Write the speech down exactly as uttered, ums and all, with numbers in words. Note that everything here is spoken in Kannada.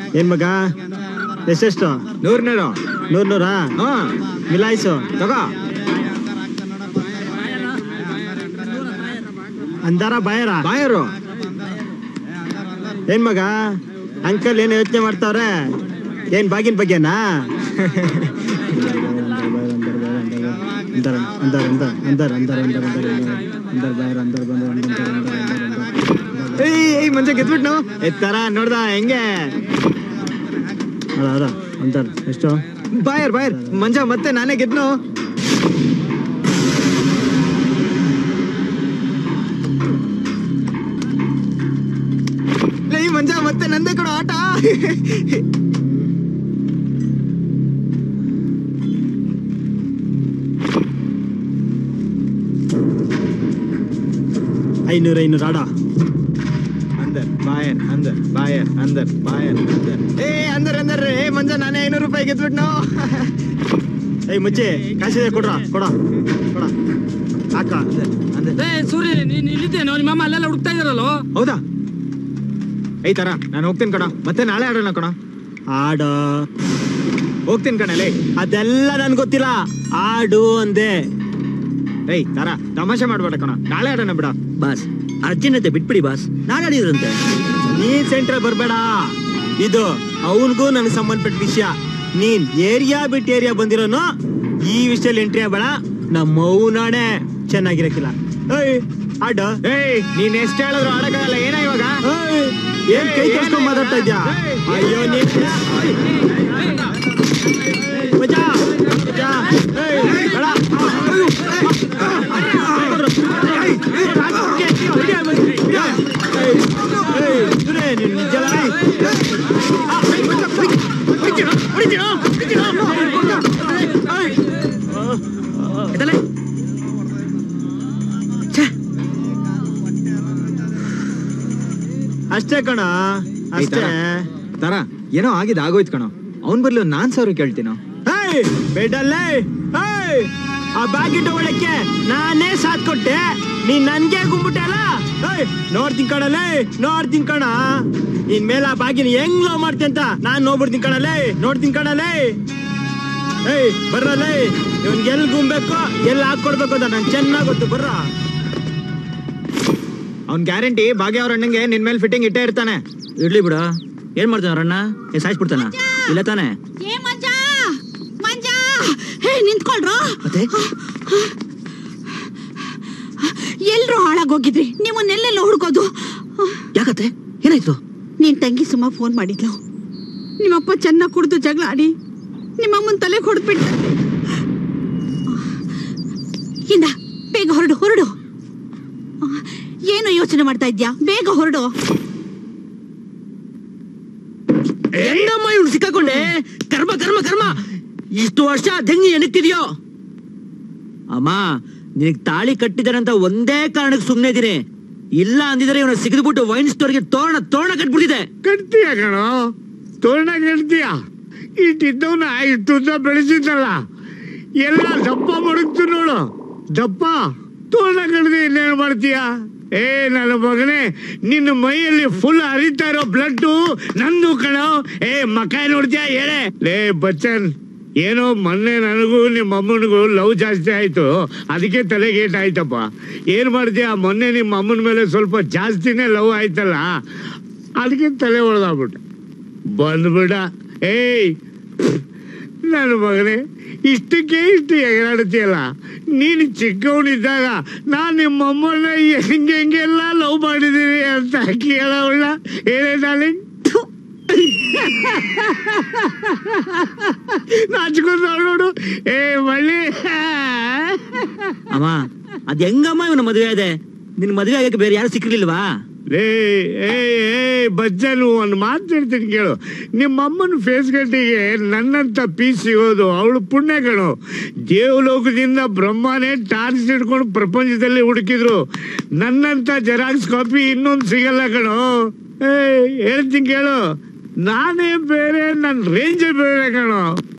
ಏನ್ ಮಗ ಎಷ್ಟೆಷ್ಟು? ನೂರ್ ನೂರು ನೂರ್ ನೂರಾ? ಹಾ ಮಿಲಾಯಿಸು ತಗೋ. ಅಂದಾರ ಬಾಯರ ಬಾಯರು. ಏನ್ ಮಗ ಅಂಕಲ್ ಏನ್ ಯೋಚನೆ ಮಾಡ್ತಾವ್ರೆ? ಏನ್ ಬಾಗಿನ ಬಗ್ಗೆನಾ? ಮಂಚ ಗೆದ್ಬಿಟ್ನು ಎತ್ತರ ನೋಡ್ದ ಹೆಂಗೆ? ಅಂತಾರ ಎಷ್ಟು? ಬಾಯರ್ ಬಾಯರ್ ಮಂಜ ಮತ್ತೆ ನಾನೇ ಗೆದ್ನು. ಮಂಜ ಮತ್ತೆ ನಂದೇ ಕೊಡು ಆಟ. ಐನೂರು ಐನೂರು ಆಡ. ಅಂದರ್ ಬಾಯರ್ ಅಂದರ್ ಬಾಯರ್ ಅಂದರ್ ಬಾಯರ್ ಅಂದರ್. ಏ ಅಂದರ್ ಅಂದರ್ ಏ ಮಂಜ ನಾನೇ ಐನೂರು ರೂಪಾಯಿ ಗೆದ್ಬಿಟ್ನು. ಏಯ್ ಮುಚ್ಚೆ ಕಾಸಿದೆ ಕೊಡ್ರ ಕೊಡ ಕೊಡ ಹಾಕ. ಸೂರ್ಯ ನೀನ್ ಇಲ್ಲಿದ್ದೇನೋ? ನಿಮ್ಮ ಅಮ್ಮ ಅಲ್ಲೆಲ್ಲ ಹುಡುಕ್ತಾ ಇದಾರಲ್ಲೋ? ಹೌದಾ? ಐ ತರ ನಾನು ಹೋಗ್ತೀನಿ ಕಣ. ಮತ್ತೆ ನಾಳೆ ಆಡೋಣ ಕಣ. ಆಡು ಹೋಗ್ತೀನಿ ಕಣಲೆ. ಅದೆಲ್ಲ ನನ್ ಗೊತ್ತಿಲ್ಲ. ಆಡು ಅಂದೆ. ಏಯ್ ತರ ತಮಾಷೆ ಮಾಡ್ಬೇಡ ಕಣ. ನಾಳೆ ಆಡೋಣ ಬಿಡ. ಬಾಸ್ ಅರ್ಜುನ್ ಅಂತ ಬಿಟ್ಬಿಡಿ ಬಾಸ್. ನಾಳೆ ಆಡಿದ್ರಂತೆ. ನೀನ್ ಸೆಂಟ್ರಲ್ ಬರ್ಬೇಡ. ಇದು ಅವನ್ಗೂ ನನಗೆ ಸಂಬಂಧಪಟ್ಟ ವಿಷಯ. ನೀನ್ ಏರಿಯಾ ಬಿಟ್ಟು ಏರಿಯಾ ಬಂದಿರೋನು ಈ ವಿಷಯದಲ್ಲಿ ಎಂಟ್ರಿ ಆಗ್ಬೇಡ. ನಮ್ಮ ನಾಡೆ ಚೆನ್ನಾಗಿರಕ್ಕಿಲ್ಲ. ಏಯ್ ಆಡ. ಏಯ್ ನೀನ್ ಎಷ್ಟ್ ಹೇಳಿದ್ರು ಆಡಕ್ಕಾಗಲ್ಲ. ಏನ ಇವಾಗ? ಏನ್ ಕೈ ಕಳ್ಸ್ಕೊಂಡ್ ಮಾತಾಡ್ತಾ ಇದ್ಯಾ? ಅಯ್ಯೋ ನೀನ್ ಮಜಾ ಮಜಾ. ಏಯ್ ಬೇಡ. ಅಷ್ಟೇ ಕಣ ಅಷ್ಟೇ. ತರ ಏನೋ ಆಗಿದ್ ಆಗೋಯ್ತು ಕಣ. ಅವನ್ ಬರ್ಲಿ ನಾನ್ ಸಾವಿರ ಕೇಳ್ತೀನೋ. ಬೇಡಲ್ಲೇ. ಆ ಬಾಗಿ ತಗೊಳಕ್ಕೆ ನಾನೇ ಸಾಥ್ ಕೊಟ್ಟೆ. ನೀನ್ ನನ್ಗೆ ಗುಂಬಿಟ್ಟೆ ಅಲ್ಲ. ನೋಡ್ತೀನಿ ಕಣಲ್ಲೇ ನೋಡ್ತೀನಿ ಕಣ. ಇನ್ ಮೇಲೆ ಆ ಬಾಗಿನ ಹೆಂಗ್ ಲವ್ ಮಾಡ್ತೀನಿ ಅಂತ ನಾನ್ ನೋಡ್ಬಿಡ್ತೀನಿ ಕಣಲ್ಲೇ. ನೋಡ್ತೀನಿ ಕಣಲ್ಲೇ. ಏಯ್ ಬರ್ರಲ್ಲೇ. ಇವನ್ಗೆ ಎಲ್ ಗುಂಬೇಕು ಎಲ್ಲಿ ಹಾಕೊಡ್ಬೇಕು ಅಂತ ನಂಗೆ ಚೆನ್ನಾಗ್ ಗೊತ್ತು. ಬರ್ರ. ಅವ್ನ್ ಗ್ಯಾರಂಟಿ ಭಾಗ್ಯ ಅವ್ರ ಅಣ್ಣಂಗೆ ನಿನ್ ಮೇಲೆ ಫಿಟ್ಟಿಂಗ್ ಇಟ್ಟೇ ಇರ್ತಾನೆ. ಇರ್ಲಿ ಬಿಡ. ಏನ್ ಮಾಡ್ತಾನ ಅವ್ರಣ್ಣ? ಏ ಸಾಯಿಸ್ಬಿಡ್ತಾನ? ಇಲ್ಲ ತಾನೆ? ನಿಂತ್ಕೊಳ್ರ. ಮತ್ತೆ ಎಲ್ರು ಹಾಳಾಗೋಗಿದ್ರಿ. ನಿಮ್ಮನ್ನೆಲ್ಲೆಲ್ಲ ಹುಡ್ಕೋದು. ಯಾಕತ್ತೆ? ಏನಾಯ್ತು? ನಿನ್ ತಂಗಿ ಸುಮ್ಮ ಫೋನ್ ಮಾಡಿದ್ಲು. ನಿಮ್ಮಪ್ಪ ಚೆನ್ನಾಗ್ ಕುಡ್ದು ಜಗಳ ಆಡಿ ನಿಮ್ಮಮ್ಮನ್ ತಲೆ ಹೊಡೆದ್ಬಿಟ್ಟ. ಇಂದ ಬೇಗ ಹೊರಡು ಹೊರಡು. ಏನು ಯೋಚನೆ ಮಾಡ್ತಾ ಇದ್ಯಾ? ಬೇಗ ಹೊರಡು. ಹೆಂಗಮ್ಮ ಇವ್ನು ಸಿಕ್ಕಾಕೊಂಡೆ? ಕರ್ಮ ಕರ್ಮ ಕರ್ಮ. ಇಷ್ಟು ವರ್ಷ ದೆಂಗಿ ಎಣಕ್ತಿದ್ಯೋ? ಅಮ್ಮ ನಿನಗ್ ತಾಳಿ ಕಟ್ಟಿದಾರಂತ ಒಂದೇ ಕಾರಣಕ್ಕೆ ಸುಮ್ನೆ ಇದೀನಿ. ಇಲ್ಲ ಅಂದಿದ್ರೆ ಇವನ ಸಿಗದ್ಬಿಟ್ಟು ವೈನ್ ಸ್ಟೋರ್ಗೆ ತೋರಣ ತೋರಣ ಕಟ್ಬಿಟ್ಟಿದೆ. ಕಟ್ತೀಯ ಕಣೋ? ತೋರಣ ಕಟ್ತೀಯ? ಇಟ್ಟಿದ್ದವನ ಇಷ್ಟುದ್ದ ಬೆಳೆಸಿದ್ದಲ್ಲ ಎಲ್ಲ ದಪ್ಪ ಮಡಗ್ತು ನೋಡು. ದಪ್ಪ ತೋರಣ ಕಡ್ದು ಇನ್ನೇನು ಮಾಡ್ತೀಯ? ಏ ನನ್ನ ಮಗನೇ, ನಿನ್ನ ಮೈಯಲ್ಲಿ ಫುಲ್ ಹರಿತಾ ಇರೋ ಬ್ಲಡ್ ನಂದು ಕಣೋ. ಏ ಮಕ್ಕ ನೋಡ್ತೀಯ? ಹೇಳೆ ಲೇ ಬಚ್ಚನ್. ಏನೋ ಮೊನ್ನೆ ನನಗೂ ನಿಮ್ಮ ಅಮ್ಮನಿಗೂ ಲವ್ ಜಾಸ್ತಿ ಆಯ್ತು. ಅದಕ್ಕೆ ತಲೆಗೇಟ್ ಆಯ್ತಪ್ಪ. ಏನ್ ಮಾಡ್ತೀಯ? ಮೊನ್ನೆ ನಿಮ್ಮ ಅಮ್ಮನ ಮೇಲೆ ಸ್ವಲ್ಪ ಜಾಸ್ತಿನೇ ಲವ್ ಆಯ್ತಲ್ಲ, ಅದಕ್ಕೆ ತಲೆ ಹೊಡೆದಾಗ್ಬಿಟ್ಟ. ಬಂದ್ಬಿಡ. ಏಯ್ ನನ್ನ ಮಗನೇ, ಇಷ್ಟಕ್ಕೆ ಇಷ್ಟು ಎಗರಾಡ್ತೀಯಲ್ಲ. ನೀನು ಚಿಕ್ಕವನಿದ್ದಾಗ ನಾನು ನಿಮ್ಮ ಅಮ್ಮನ ಹೆಂಗೆ ಹೆಂಗೆಲ್ಲ ಲವ್ ಮಾಡಿದ್ದೀನಿ ಅಂತ ಕೇಳೋಲ್ಲ. ಹೇಳೇ ನಾಳೆ ನಾಚ್ಕೊಂಡು ನೋಡು. ಏ ಮಳ್ಳಿ. ಅಮ್ಮ ಅದ್ ಹೆಂಗಮ್ಮ ಇವನ ಮದುವೆ ಇದೆ? ನಿನ್ ಮದುವೆ ಆಗಕ್ಕೆ ಬೇರೆ ಯಾರು ಸಿಕ್ಕಿರ್ಲಿಲ್ವಾ? ಲೇ ಏ ಏ ಬಜ್ಜನು ಒಂದು ಮಾತು ಹೇಳ್ತೀನಿ ಕೇಳು. ನಿಮ್ಮ ಅಮ್ಮನ ಫೇಸ್ ಕಟ್ಟಿಗೆ ನನ್ನಂತ ಪೀಸ್ ಸಿಗೋದು ಅವಳು ಪುಣ್ಯ ಕಣು. ದೇವಲೋಕದಿಂದ ಬ್ರಹ್ಮನೇ ಟಾರ್ಚ್ ಹಿಡ್ಕೊಂಡು ಪ್ರಪಂಚದಲ್ಲಿ ಹುಡುಕಿದ್ರು. ನನ್ನಂತ ಜೆರಾಕ್ಸ್ ಕಾಪಿ ಇನ್ನೊಂದು ಸಿಗಲ್ಲ ಕಣು. ಏ ಹೇಳ್ತೀನಿ ಕೇಳು, ನಾನೇ ಬೇರೆ, ನನ್ನ ರೇಂಜೇ ಬೇರೆ ಕಣೋ.